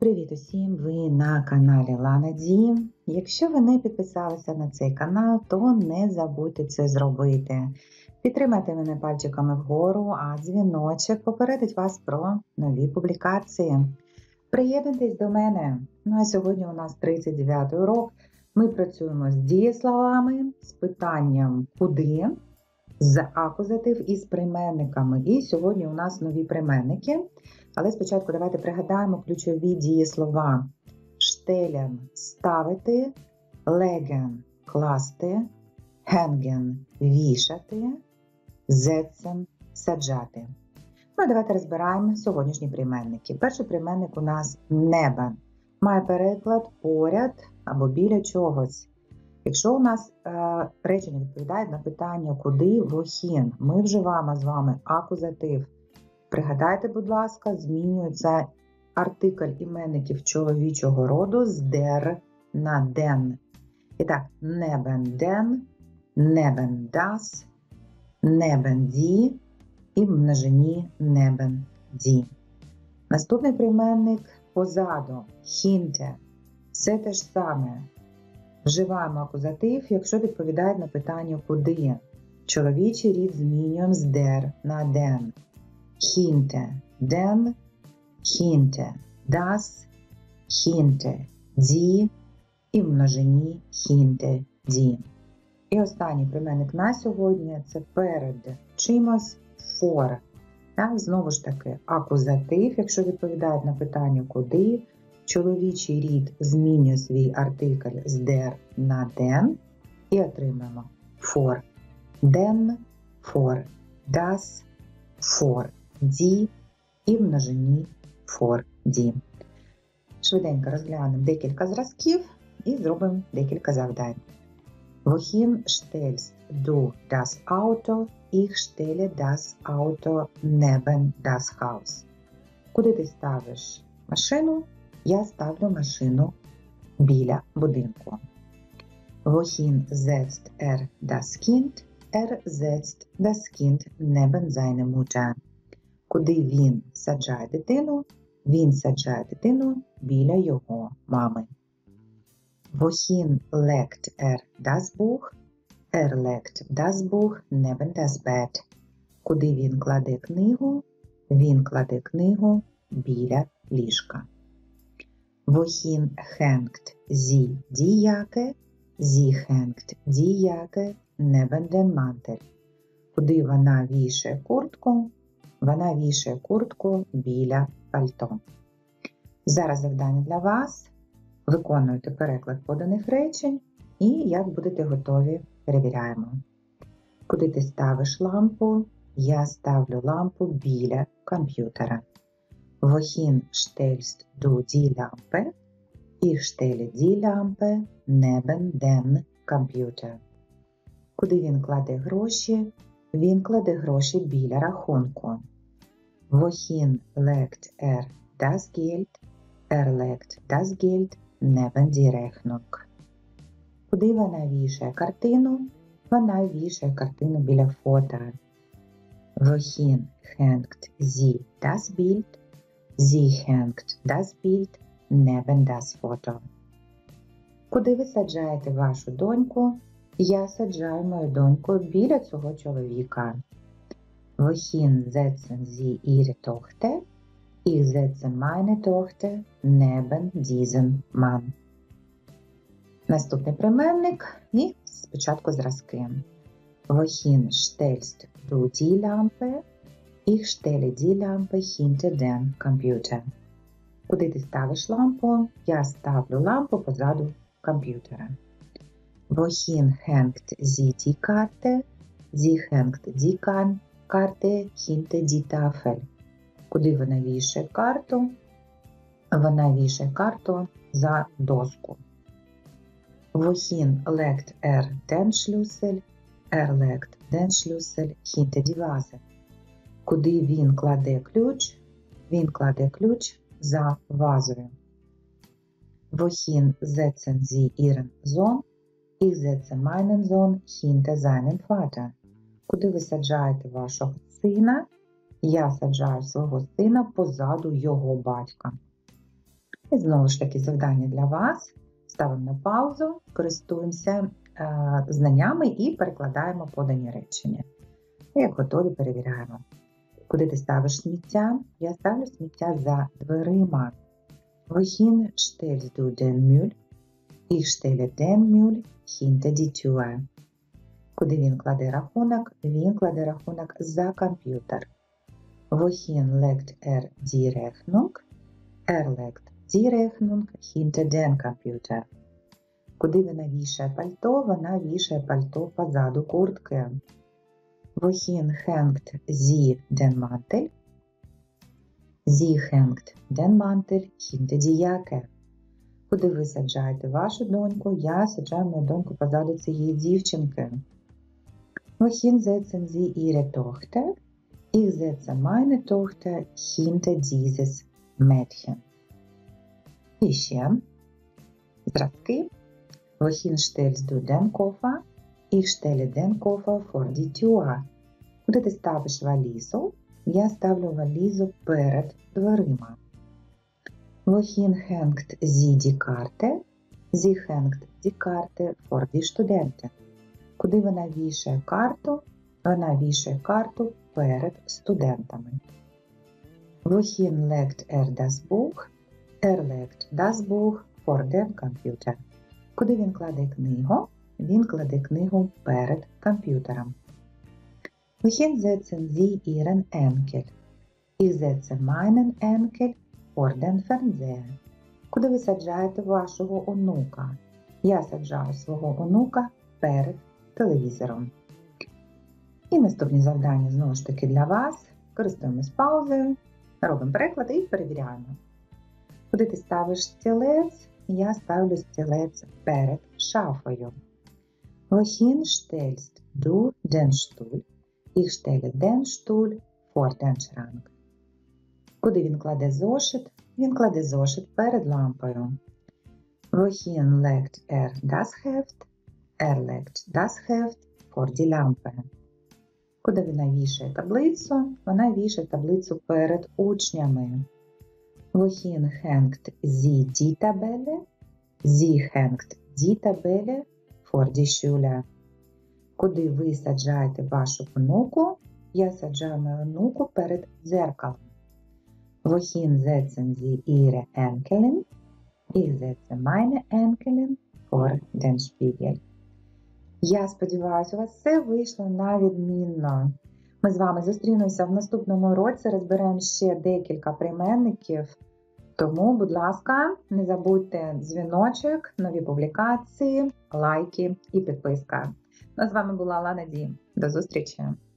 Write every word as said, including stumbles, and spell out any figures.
Привіт усім! Ви на каналі Лана Ді. Якщо ви не підписалися на цей канал, то не забудьте це зробити. Підтримайте мене пальчиками вгору, а дзвіночок попередить вас про нові публікації. Приєднуйтесь до мене. Ну а сьогодні у нас тридцять дев'ятий урок. Ми працюємо з дієсловами, з питанням «куди», з акузатив і з прийменниками. І сьогодні у нас нові прийменники. Але спочатку давайте пригадаємо ключові дієслова. Штелен – ставити, леген – класти, хенген – вішати, зецен – саджати. Ну, давайте розбираємо сьогоднішні прийменники. Перший прийменник у нас небен. Має переклад поряд або біля чогось. Якщо у нас е, речення відповідає на питання «куди», «вохін», ми вживаємо з вами акузатив. Пригадайте, будь ласка, змінюється артикль іменників чоловічого роду з «der» на «den». І так, небен «den», небен «das», небен «die» і в множині небен «die». Наступний прийменник позаду «hinter». Все те ж саме. Вживаємо акузатив, якщо відповідає на питання «куди». Чоловічий рід змінюємо з «der» на «den». Hinter, den, hinter, das, hinter, die і в множині hinter, die. І останній прийменник на сьогодні – це перед чимось for. Так, знову ж таки, акузатив, якщо відповідає на питання «куди», чоловічий рід змінює свій артикль з der на den і отримаємо for den, for das, for die і в множині for die. Швиденько розглянемо декілька зразків і зробимо декілька завдань. Wohin stellst du das Auto? Ich stelle das Auto neben das Haus. Куди ти ставиш машину? Я ставлю машину біля будинку. Wohin setzt er das Kind? Er setzt das Kind neben seine Mutter. Куди він саджає дитину? Він саджає дитину біля його мами. Wohin legt er das Buch? Er legt das Buch neben das Bett. Куди він кладе книгу? Він кладе книгу біля ліжка. Wohin hängt sie die Jacke? Sie hängt die Jacke neben den Mantel. Куди вона вішає куртку? Вона вішає куртку біля пальто. Зараз завдання для вас. Виконуйте переклад поданих речень і, як будете готові, перевіряємо. Куди ти ставиш лампу? Я ставлю лампу біля комп'ютера. Wohin stellst du die Lampe? Ich stelle die Lampe neben den Computer. Куди він кладе гроші? Він кладе гроші біля рахунку. Wohin legt er das Geld? Er legt das Geld neben die Rechnung. Куди вона вішає картину? Вона вішає картину біля фото. Wohin hängt sie das Bild? Sie hängt das Bild neben das Foto. Куди ви саджаєте вашу доньку? Я саджаю мою доньку біля цього чоловіка. Wohin setzen Sie Ihre Tochter? Ich setze meine Tochter neben diesen Mann. Наступний прийменник і спочатку зразки. Wohin stellst du die Lampe? Ich stelle die Lampe hinter den Computer. Куди ти ставиш лампу? Я ставлю лампу позаду комп'ютера. Wohin hängt sie die Karte? Sie hängt die Karte hinter die Tafel. Куди вона вішає карту? Вона вішає карту за доску. Wohin legt er den Schlüssel? Er legt den Schlüssel hinter die Vase. Куди він кладе ключ? Він кладе ключ за вазою. Wohin setzen Sie Ihren Sohn? Ich setze meinen Sohn hinter seinen Vater. Куди ви саджаєте вашого сина? Я саджаю свого сина позаду його батька. І знову ж таки завдання для вас. Ставимо на паузу, користуємося е, знаннями і перекладаємо подані речення. Як готові, перевіряємо. Куди ти ставиш сміття? Я ставлю сміття за дверима. Wohin stellst du den Müll? Ich stelle den Müll hinter die Tür. Куди він кладе рахунок? Він кладе рахунок за комп'ютер. Wohin legt er die Rechnung? Er legt die Rechnung hinter den Computer. Куди вона вішає пальто? Вона вішає пальто позаду куртки. Wohin hängt sie den Mantel? Sie hängt den Mantel hinter die Jacke. Куди ви саджаєте вашу доньку? Я саджаю мою доньку позаду цієї дівчинки. Wohin setzen Sie Ihre Tochter? Ich setze meine Tochter hinter dieses Mädchen. І ще зразки. Wohin stellst du den Koffer? Ich stelle den Koffer vor die Tür. Куди ти ставиш валізу? Я ставлю валізу перед дверима. Wohin hängt sie die Karte? Sie hängt die Karte vor die Studenten. Куди вона вішає карту? Вона вішає карту перед студентами. Wohin legt er das Buch? Er legt das Buch vor den Computer. Куди він кладе книгу? Він кладе книгу перед комп'ютером. Wohin setzen Sie Ihren Enkel? Ich setze meinen Enkel vor den Fernseher. Куди ви саджаєте вашого онука? Я саджаю свого онука перед телевізором. І наступні завдання знову ж таки для вас. Користуємось паузою, робимо переклад і перевіряємо. Куди ти ставиш стілець? Я ставлю стілець перед шафою. Wohin stellst du den Stuhl? Ich stelle den Stuhl vor den Schrank. Куди він кладе зошит? Він кладе зошит перед лампою. Wohin legt er das Heft? Er legt das Heft vor die Lampe. Куди вона вішає таблицю? Вона вішає таблицю перед учнями. Wohin hängt sie die Tabelle? Sie hängt die Tabelle vor die Schüler. Куди ви саджаєте вашу онуку? Я саджаю мою онуку перед дзеркалом. Wohin setzen Sie Ihre Enkelin? Ich setze meine Enkelin vor den Spiegel. Я сподіваюся, у вас все вийшло на відмінно. Ми з вами зустрінемося в наступному році, розберемо ще декілька прийменників. Тому, будь ласка, не забудьте дзвіночок, нові публікації, лайки і підписка. Ну, з вами була Лана Ді. До зустрічі!